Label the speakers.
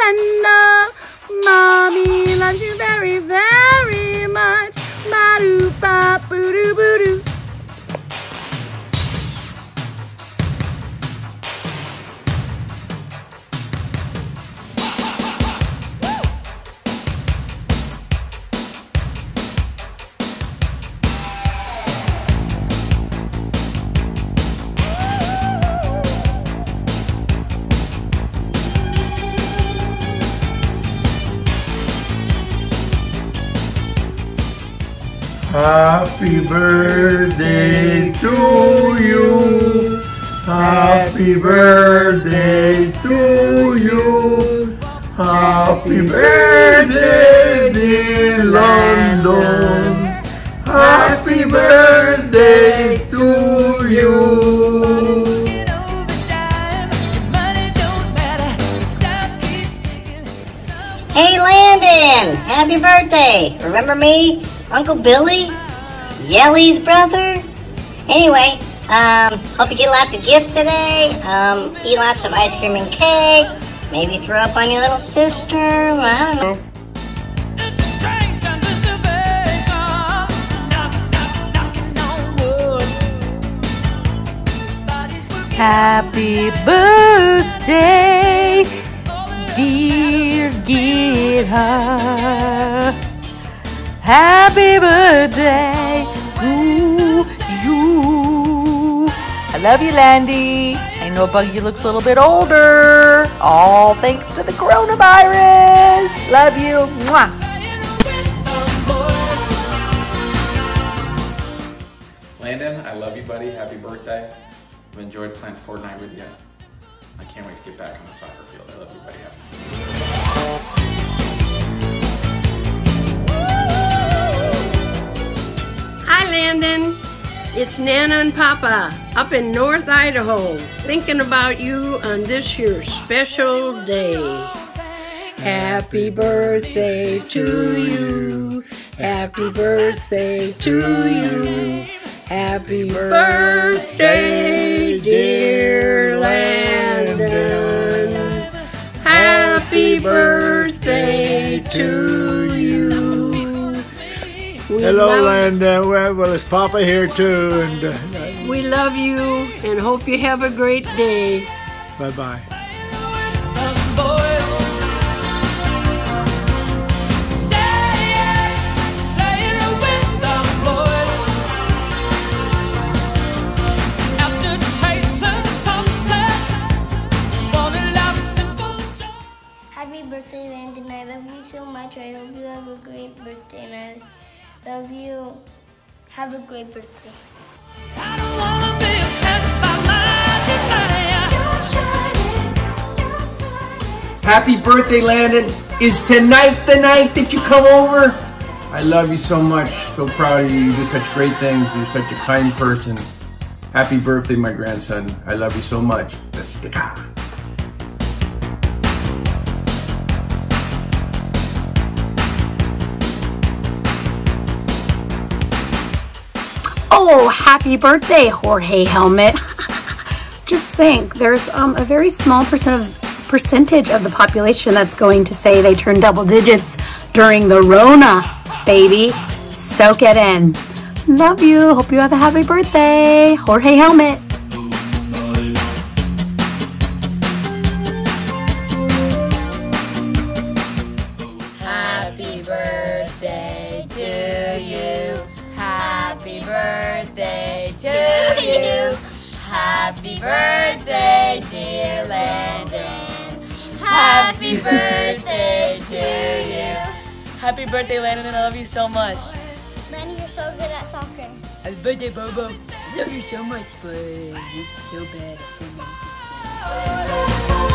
Speaker 1: Brenda. Mommy loves you very, very much. Ba-doo-ba-boo-doo-boo-doo.
Speaker 2: Happy birthday to you. Happy birthday to you. Happy birthday, dear Landon. Happy birthday to you.
Speaker 3: Hey Landon, happy birthday. Remember me? Uncle Billy? Yelly's brother? Anyway, hope you get lots of gifts today. Eat lots of ice cream and cake. Maybe throw up on your little sister. I don't know.
Speaker 4: Happy birthday, dear Gita. Happy birthday to you. I love you, Landy. I know Buggy looks a little bit older. All thanks to the coronavirus. Love you. Mwah.
Speaker 5: Landon, I love you, buddy. Happy birthday. I've enjoyed playing Fortnite with you. I can't wait to get back on the soccer field. I love you, buddy.
Speaker 1: Hi, Landon. It's Nana and Papa up in North Idaho, thinking about you on this your special day. Happy birthday to you. Happy birthday to you. Happy birthday, dear Landon. Happy birthday to you.
Speaker 2: Hello, Landon. Well, it's Papa here too, and
Speaker 1: we love you and hope you have a great day.
Speaker 2: bye-bye.
Speaker 6: Happy birthday, Landon. I love you so much. I hope you have a great birthday, and I love you. Have a great birthday.
Speaker 7: I don't wanna be obsessed by my desire.
Speaker 8: Happy birthday, Landon. Is tonight the night that you come over? I love you so much. So proud of you. You do such great things. You're such a kind person. Happy birthday, my grandson. I love you so much. Let's stick out.
Speaker 1: Oh, happy birthday, Jorge Helmet. Just think, there's a very small percentage of the population that's going to say they turned double digits during the Rona, baby. Soak it in. Love you. Hope you have a happy birthday, Jorge Helmet.
Speaker 9: Happy birthday to you. Happy birthday to you. Happy birthday, dear Landon. Happy birthday to you.
Speaker 10: Happy birthday, Landon, and I love you so much.
Speaker 6: Landon, you're so good at soccer.
Speaker 10: Happy birthday, Bobo. I love you so much, but you're so bad at singing.